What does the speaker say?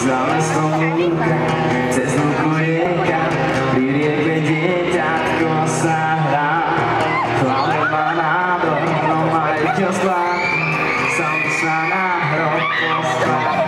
za mestom lúka, cez lúku rieka, pri rieke dieťatko sa hrá. Hlavne má nádor, no majiteľstva, sám sa na hrob postavá.